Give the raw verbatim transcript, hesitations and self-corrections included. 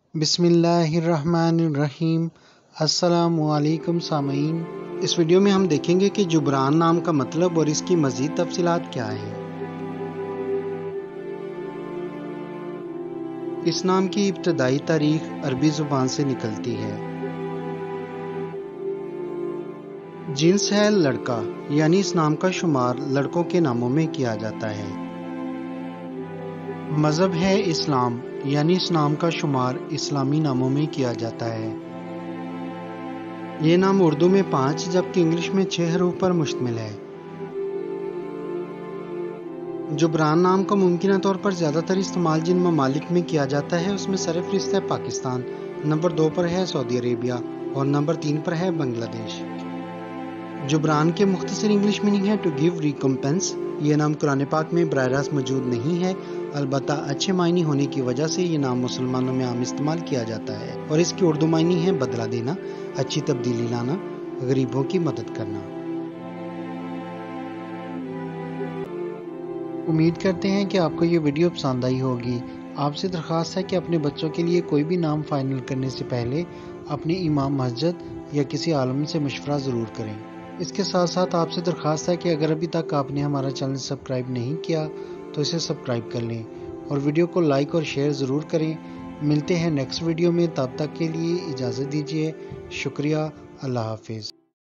بسم اللہ الرحمن الرحیم۔ السلام علیکم سامعین، اس ویڈیو میں ہم دیکھیں گے کہ جبران نام کا مطلب اور اس کی مزید تفصیلات کیا ہیں۔ اس نام کی ابتدائی تاریخ عربی زبان سے نکلتی ہے۔ جنس ہے لڑکا، یعنی اس نام کا شمار لڑکوں کے ناموں میں کیا جاتا ہے۔ مذہب ہے اسلام، یعنی اس نام کا شمار اسلامی ناموں میں کیا جاتا ہے۔ یہ نام اردو میں پانچ جبکہ انگلش میں چھ حروف پر مشتمل ہے۔ جبران نام کا ممکنہ طور پر زیادہ تر استعمال جن ممالک میں کیا جاتا ہے اس میں سرفہرست ہے پاکستان، نمبر دو پر ہے سعودی عربیہ اور نمبر تین پر ہے بنگلہ دیش۔ جبران کے مختصر انگلش میننگ ہے ٹو گیو ریکمپنس۔ یہ نام قرآن پاک میں براہ راست موجود نہیں ہے، البتہ اچھے معنی ہونے کی وجہ سے یہ نام مسلمانوں میں عام استعمال کیا جاتا ہے اور اس کی اردو معنی ہے بدلہ دینا، اچھی تبدیلی لانا، غریبوں کی مدد کرنا۔ امید کرتے ہیں کہ آپ کو یہ ویڈیو پسند آئی ہوگی۔ آپ سے درخواست ہے کہ اپنے بچوں کے لیے کوئی بھی نام فائنل کرنے سے پہلے اپنے امام مسجد یا کسی عالم سے مشورہ ضرور کریں۔ اس کے ساتھ ساتھ آپ سے درخواست ہے کہ اگر ابھی تک آپ نے ہمارا چینل سبسکرائب نہیں کیا تو اسے سبسکرائب کر لیں اور ویڈیو کو لائک اور شیئر ضرور کریں۔ ملتے ہیں نیکسٹ ویڈیو میں، تب تک کے لیے اجازت دیجیے۔ شکریہ، اللہ حافظ۔